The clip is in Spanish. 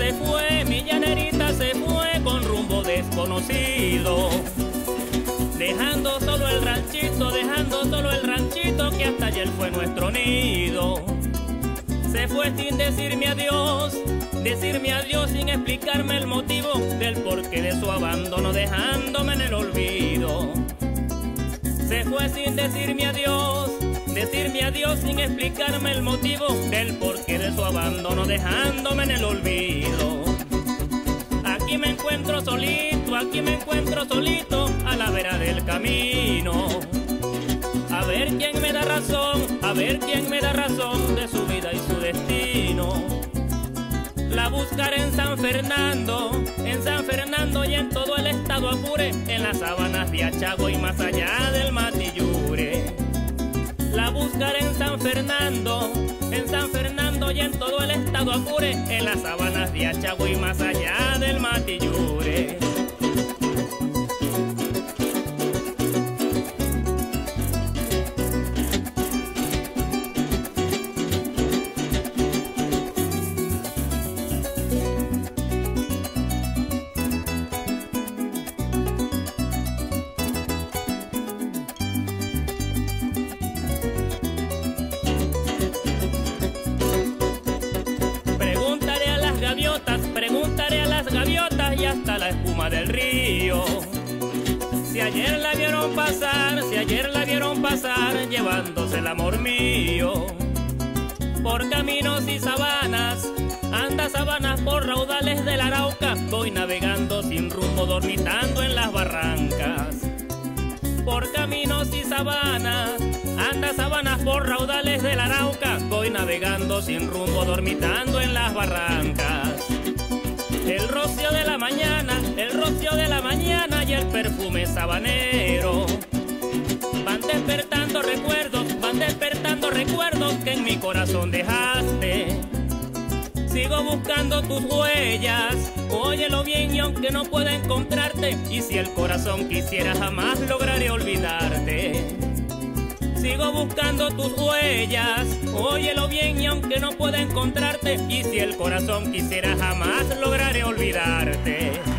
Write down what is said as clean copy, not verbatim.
se fue, mi llanerita se fue con rumbo desconocido, dejando solo el ranchito que hasta ayer fue nuestro nido. Se fue sin decirme adiós sin explicarme el motivo del porqué de su abandono, dejándome en el olvido. Se fue sin decirme adiós sin explicarme el motivo del porqué de su abandono, dejándome en el olvido. Aquí me encuentro solito a la vera del camino, a ver quién me da razón de su vida y su destino. La buscaré en San Fernando y en todo el estado Apure, en las sabanas de Achago y más allá del Matillure. La buscaré en San Fernando y en todo el estado Apure, en las sabanas de Achago y más allá del Matillure. Preguntaré a las gaviotas y hasta la espuma del río, si ayer la vieron pasar, llevándose el amor mío. Por caminos y sabanas, anda sabanas por raudales del Arauca, voy navegando sin rumbo, dormitando en las barrancas. Por caminos y sabanas, anda sabanas por raudales del Arauca, voy navegando sin rumbo, dormitando en las barrancas. El rocío de la mañana y el perfume sabanero van despertando recuerdos que en mi corazón dejaste. Sigo buscando tus huellas, óyelo bien y aunque no pueda encontrarte, y si el corazón quisiera jamás lograré olvidarte. Sigo buscando tus huellas, óyelo bien y aunque no pueda encontrarte, y si el corazón quisiera jamás lograré olvidarte.